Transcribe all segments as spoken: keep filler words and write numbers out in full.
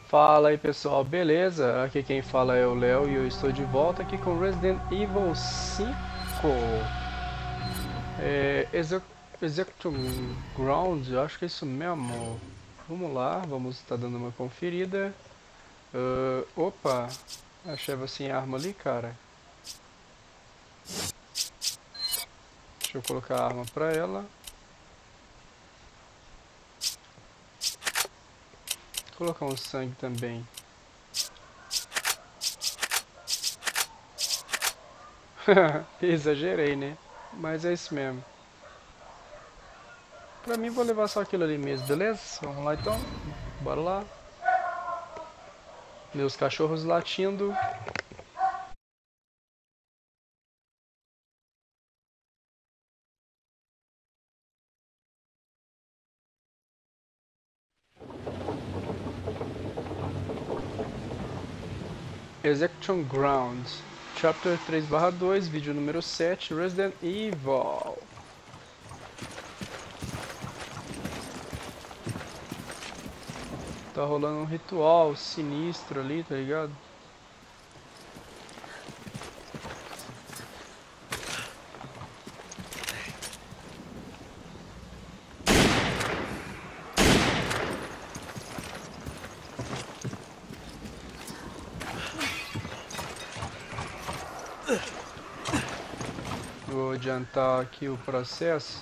Fala aí pessoal, beleza? Aqui quem fala é o Léo e eu estou de volta aqui com Resident Evil cinco. É, Exec Execution Grounds, eu acho que é isso mesmo. Vamos lá, vamos estar dando uma conferida. Ah, opa, achei você em arma ali, cara. Deixa eu colocar a arma pra ela. Colocar um sangue também. Exagerei, né? Mas é isso mesmo. Pra mim vou levar só aquilo ali mesmo, beleza? Vamos lá então. Bora lá. Meus cachorros latindo. Execution Grounds, Chapter três barra dois, vídeo número sete, Resident Evil. Tá rolando um ritual sinistro ali, tá ligado? Vou adiantar aqui o processo.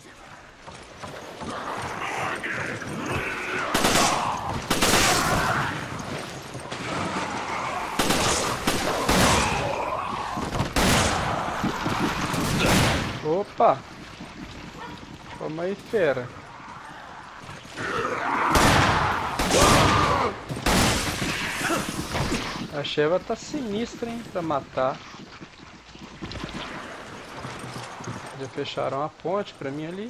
Opa! Calma aí, fera. A Sheva tá sinistra, hein, pra matar. Já fecharam a ponte pra mim ali.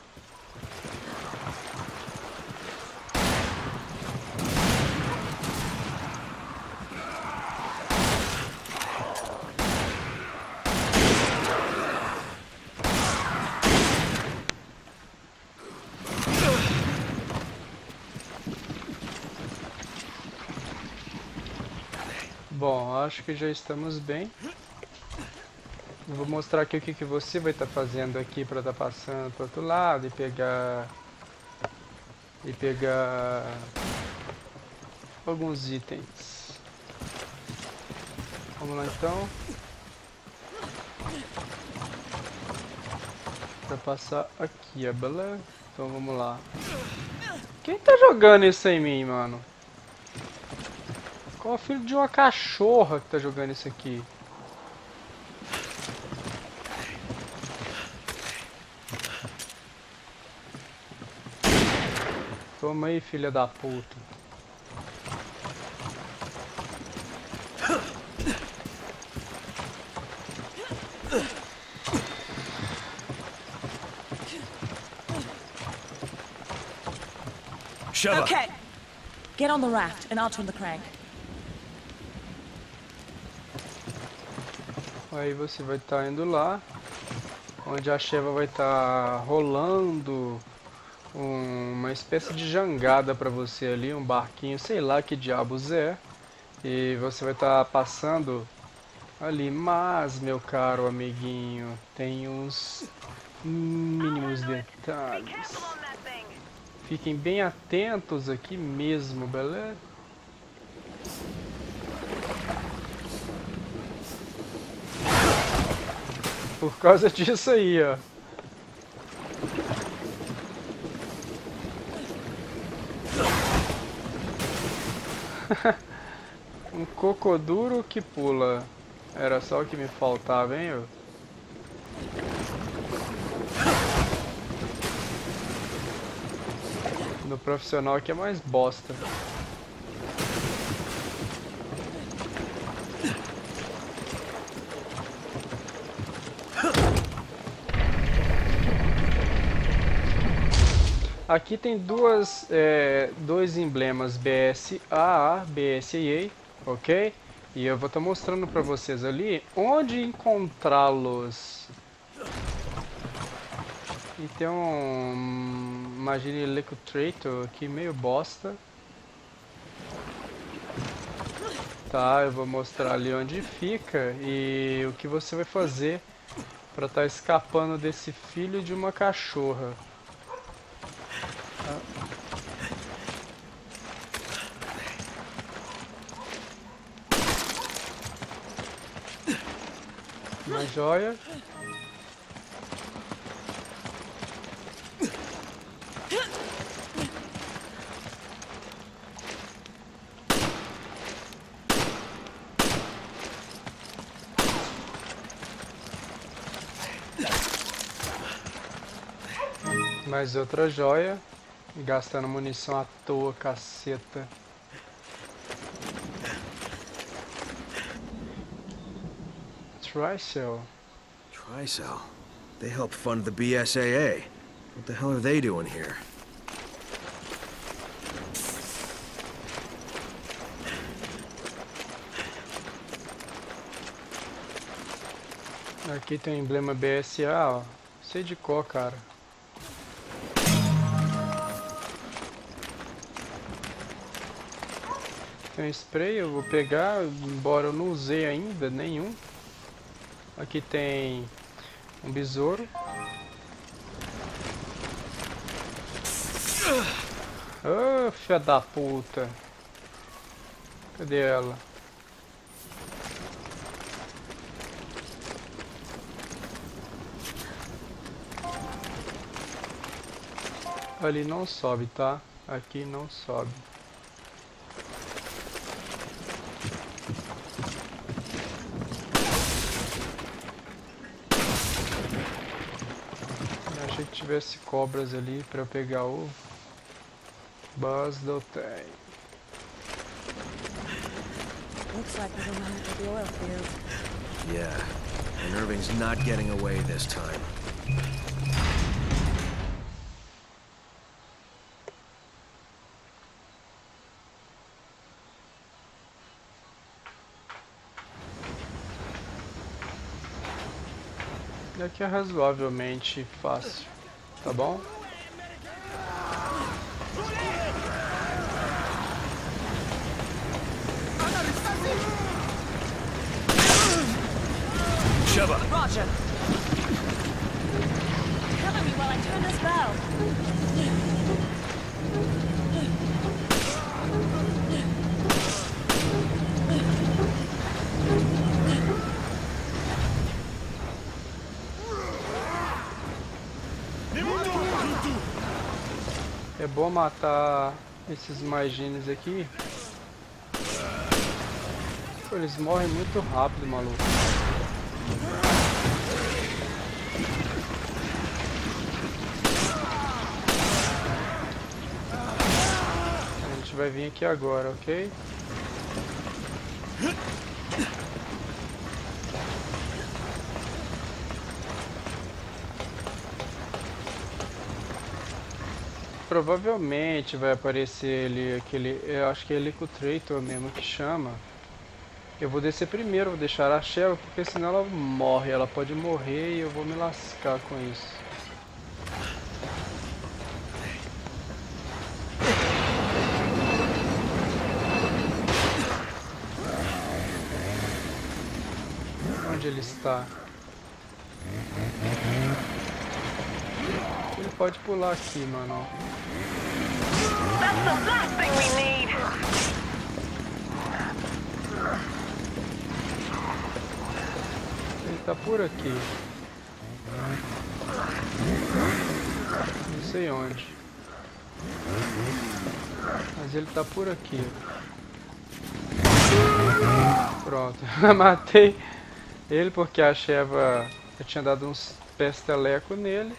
Bom, acho que já estamos bem. Vou mostrar aqui o que, que você vai estar fazendo aqui para estar passando para outro lado e pegar e pegar alguns itens. Vamos lá então. Para passar aqui, é beleza? Então vamos lá. Quem tá jogando isso em mim, mano? Qual é o filho de uma cachorra que tá jogando isso aqui? Toma aí, filha da puta. Sheva. Okay. Get on the raft and I'll turn the crank. Aí você vai estar indo lá, onde a Sheva vai estar rolando um, uma espécie de jangada para você ali, um barquinho, sei lá que diabos é. E você vai estar passando ali, mas meu caro amiguinho, tem uns mínimos detalhes. Fiquem bem atentos aqui mesmo, beleza? Por causa disso aí, ó. Um cocoduro que pula. Era só o que me faltava, hein, eu? No profissional aqui é mais bosta. Aqui tem duas, é, dois emblemas B S A A, B S A, ok? E eu vou estar mostrando para vocês ali onde encontrá-los. E tem um Imagine Electrator aqui meio bosta. tá? Eu vou mostrar ali onde fica e o que você vai fazer para estar escapando desse filho de uma cachorra. Tá? Uma joia. Mais outra joia. Gastando munição à toa, caceta. Tricell. Tricell? They help fund the B S A A. What the hell are they doing here? Aqui tem o emblema B S A, ó. Sei de cor, cara. Tem um spray, eu vou pegar, embora eu não usei ainda nenhum. Aqui tem um besouro. Oh, filha da puta. Cadê ela? Ali não sobe, tá? Aqui não sobe. Eu achei que tivesse cobras ali pra eu pegar o Buzz não tem. Looks like we're gonna have to the oil field. Yeah, and Irving's not getting away this time. Aqui é razoavelmente fácil, tá bom? Sheva! Roger. Cover me while I turn this valve. É bom matar esses magines aqui. Pô, eles morrem muito rápido, maluco. A gente vai vir aqui agora, ok? Provavelmente vai aparecer ali aquele, eu acho que é Electrotrator mesmo que chama. Eu vou descer primeiro, vou deixar a Sheva, porque senão ela morre, ela pode morrer e eu vou me lascar com isso. Onde ele está? Ele pode pular aqui, mano. That's the last thing we need. Ele tá por aqui. Não sei onde. Mas ele tá por aqui. Pronto. Matei ele porque a Sheva, eu tinha dado uns pesteleco nele.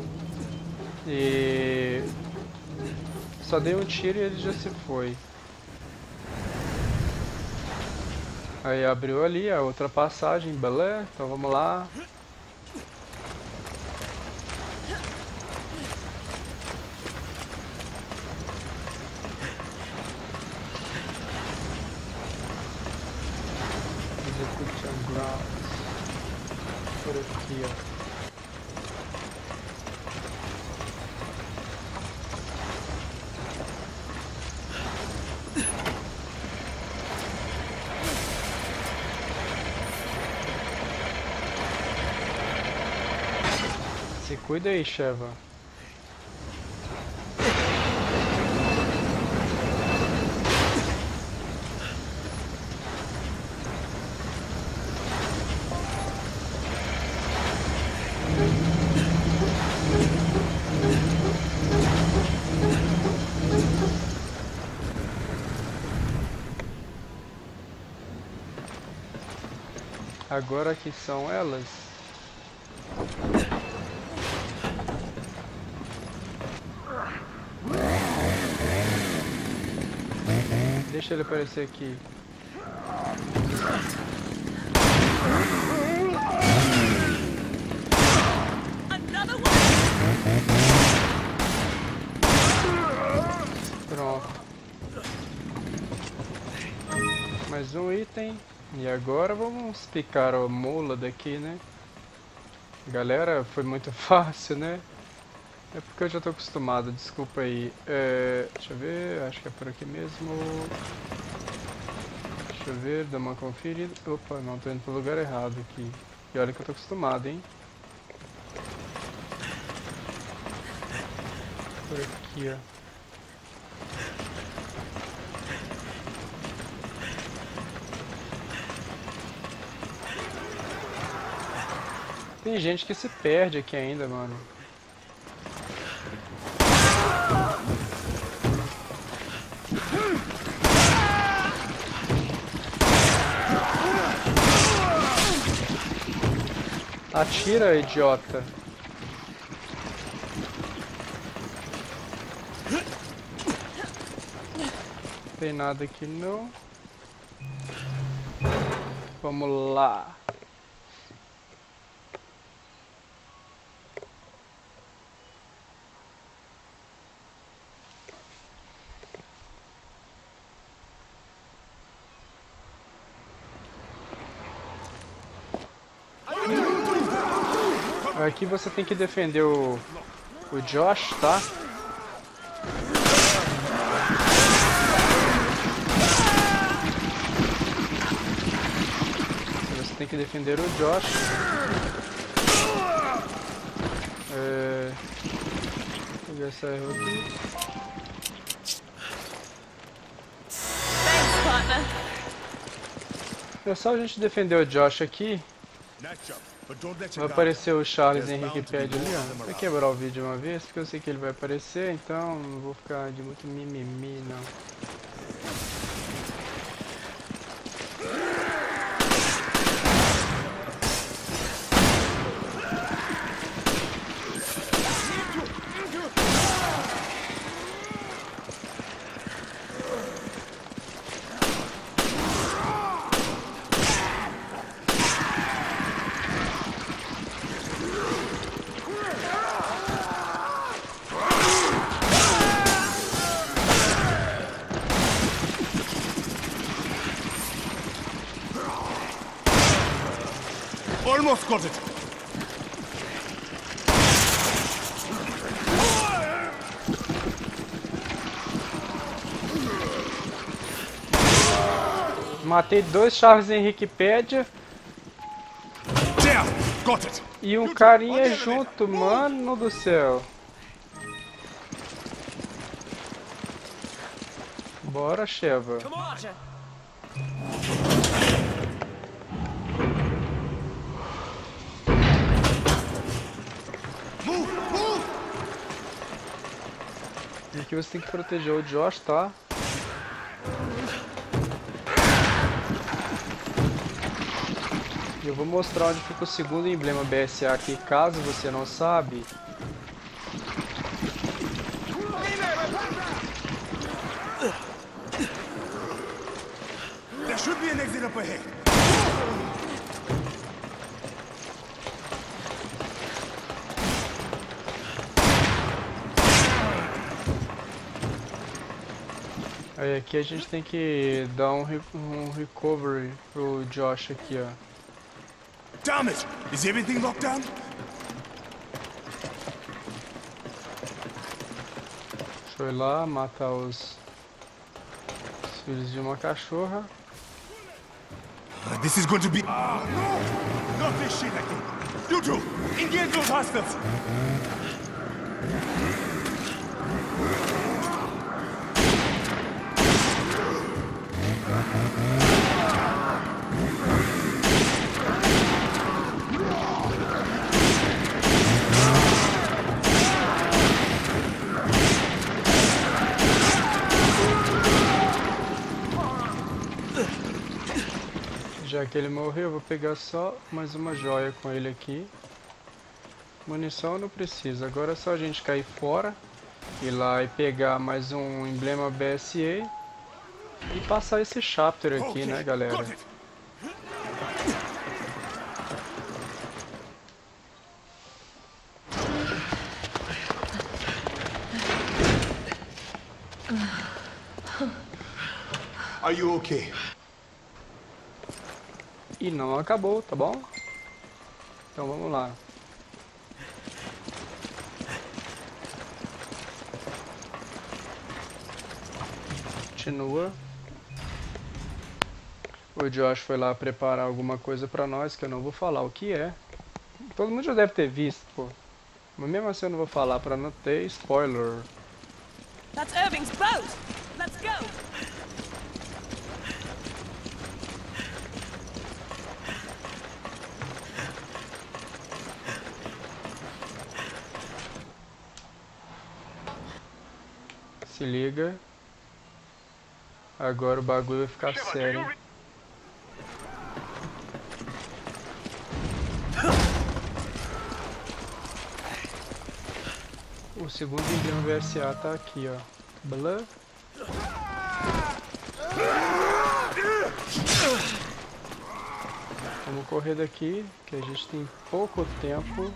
E só dei um tiro e ele já se foi. Aí abriu ali a outra passagem, beleza? Então vamos lá. Execution Grounds. Por aqui, ó. Cuida aí, Sheva. Agora que são elas. Deixa ele aparecer aqui. Pronto. Mais um item. E agora vamos picar a mula daqui, né? Galera, foi muito fácil, né? É porque eu já tô acostumado, desculpa aí. É, deixa eu ver, acho que é por aqui mesmo. Deixa eu ver, dá uma conferida. Opa, não, tô indo pro lugar errado aqui. E olha que eu tô acostumado, hein? Por aqui, ó. Tem gente que se perde aqui ainda, mano. Atira, idiota. Não tem nada aqui não. Vamos lá. Aqui você tem que defender o, o Josh, tá? Você tem que defender o Josh. É... Vou pegar essa erva aqui. Thanks, partner. É só a gente defender o Josh aqui. Vai aparecer o Charles Henrique Pede ali, ó. Vou quebrar o vídeo uma vez, porque eu sei que ele vai aparecer, então não vou ficar de muito mimimi, não. Almost got it. Matei dois Charles Henrique Pédia There, got it. e um carinha junto, mano do céu. Bora, Sheva. Roger. Move, move. E aqui você tem que proteger o Josh, tá? E eu vou mostrar onde fica o segundo emblema B S A aqui, caso você não sabe. There should be an exit up ahead. Aí aqui a gente tem que dar um, re um recovery pro Josh aqui, ó. Damn it! Is everything locked down? Deixa eu ir lá matar os, os filhos de uma cachorra. Uh, this is going to be. Ah, no! Not this shit again. You two, engage those hostiles. Já que ele morreu, eu vou pegar só mais uma joia com ele aqui. Munição eu não preciso, agora é só a gente cair fora, ir lá e pegar mais um emblema B S A e passar esse chapter aqui, né, galera? Got it. Are you okay? E não acabou, tá bom? Então vamos lá. Continua. O Josh foi lá preparar alguma coisa pra nós, que eu não vou falar o que é. Todo mundo já deve ter visto, pô. Mas mesmo assim eu não vou falar pra não ter spoiler. That's Irving's boat! Let's go! Se liga. Agora o bagulho vai ficar sério. O segundo emblema V S A tá aqui, ó. Blá. Vamos correr daqui, que a gente tem pouco tempo.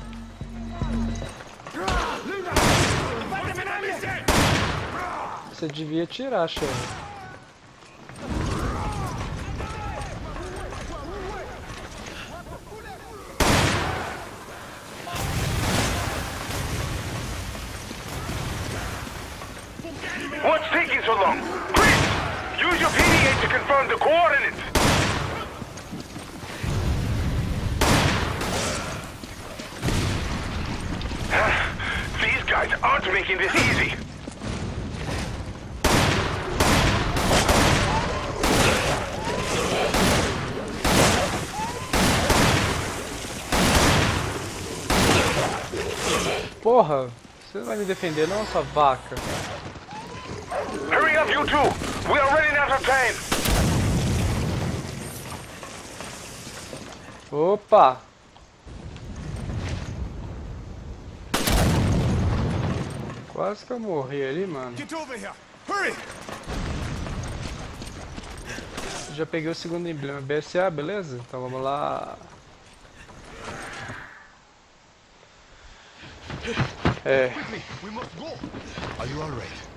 Você devia tirar, chefe. What's taking so long? Quick! Use your P D A to confirm the coordinates! These guys aren't making this easy! Porra, você não vai me defender não, sua vaca? Hurry up, you two! We are running out of time! Opa! Quase que eu morri ali, mano. Get over here. Hurry! Já peguei o segundo emblema B S A, beleza? Então vamos lá. É. We must go. Are you all right?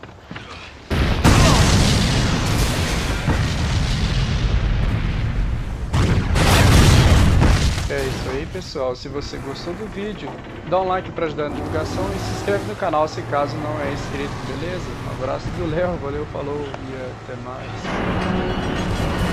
É isso aí, pessoal. Se você gostou do vídeo, dá um like para ajudar na divulgação e se inscreve no canal se caso não é inscrito, beleza? Um abraço do Léo, valeu, falou e até mais.